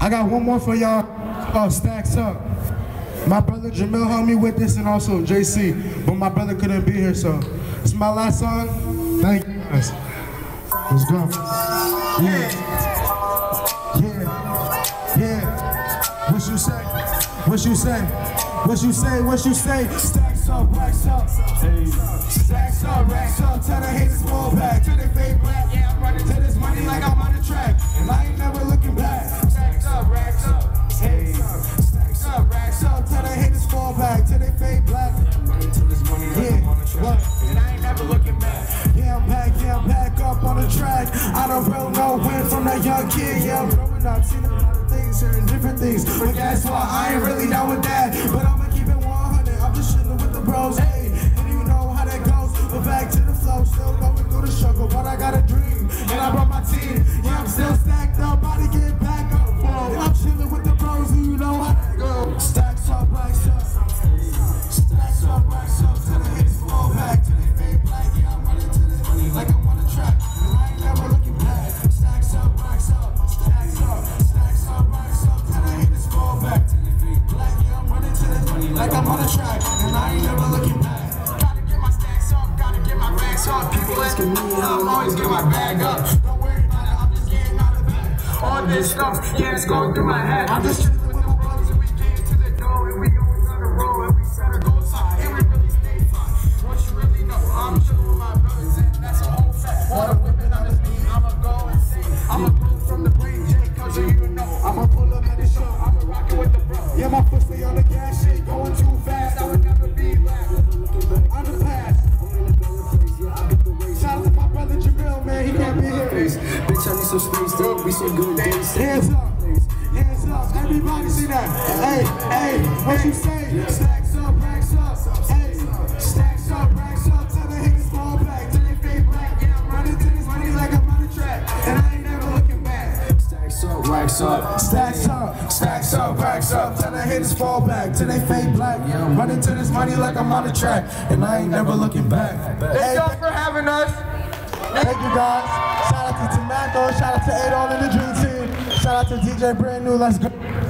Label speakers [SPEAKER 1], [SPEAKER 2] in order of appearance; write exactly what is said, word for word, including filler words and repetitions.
[SPEAKER 1] I got one more for y'all. Oh, stacks up. My brother Jamil helped me with this, and also J C, but my brother couldn't be here, so it's my last song. Thank you guys. Let's go. Yeah. Yeah. Yeah. What you say? What you say? What you say? What you say? Stacks up, racks up. Hey. Stacks up, racks up. Tell the haters fall back. Till they fade black. Yeah, I'm running to this money like I'm on the track, and I ain't never looking back. Stacks up, racks up. Hey. Stacks up, racks up. Tell the haters fall back. Till they fade black. Running to this money like yeah. I'm on the track, and I ain't never looking back. Yeah, I'm back. Yeah, I'm back up on the track. I don't really know when from that young kid. Yeah, I'm growing up, seeing a lot of things, hearing different things. But that's why I ain't really down with that. But I'ma keep it one hundred. I'm just chilling with the bros. Hey, and you know how that goes. But back to the flow, still going through the struggle. But I got a dream, and I brought my team. Yeah, I'm still stacked up, about to get back up. Whoa, I'm chilling with the bros, and you know how that goes. Stacks up, racks up. Stacks up, racks up. Till the hits fall back. Till they fade black. Yeah, I'm running to this money like I'm on the track, and I ain't never looking back. Stacks up, racks up. Stacks up, stacks up, racks up. Till the hits fall back. Till they fade black. Yeah, I'm running to this money like I'm on the track, and I ain't never looking back. Gotta get my stacks up, gotta get my racks up. People asking me, I'm always get my bag up. Don't worry about it, I'm just getting out of bed. All this stuff, yeah, it's going through my head. I'm just chilling with my brothers, and we came to the door, and we always on the road, and we set our goals high, and we really stay fly. What you really know, I'm chilling with my brothers, and that's a whole fact. Water whipping on the speed, I'ma go and sing. I'ma pull from the brain, J, cause you know. I'ma pull up at the show, I'ma rock it with the bro. Yeah, my foot stay on the gas, shit going too fast. I would never be last. On the pass. Shout out to my brother Jamil, man, he can't be here.
[SPEAKER 2] Bitch, I need some space, though. We some good days.
[SPEAKER 1] Hands up, hands up, everybody see that. Hey, hey, what you say? Stacks up, racks up. Hey, stacks up, racks up. Till the haters fall back, till they fade black. Yeah, I'm running to this money like I'm on the track, and I ain't never looking back.
[SPEAKER 2] Stacks up, racks up.
[SPEAKER 1] Stacks up, stacks up, racks up. Till the haters fall back, till they fade black. Yeah, I'm running to this money like I'm on the track, and I ain't never looking back.
[SPEAKER 3] Thank y'all for having us.
[SPEAKER 1] Thank you guys. Shout out to Tomato, shout out to Adon and the Dream Team. Shout out to D J Brand New, let's go.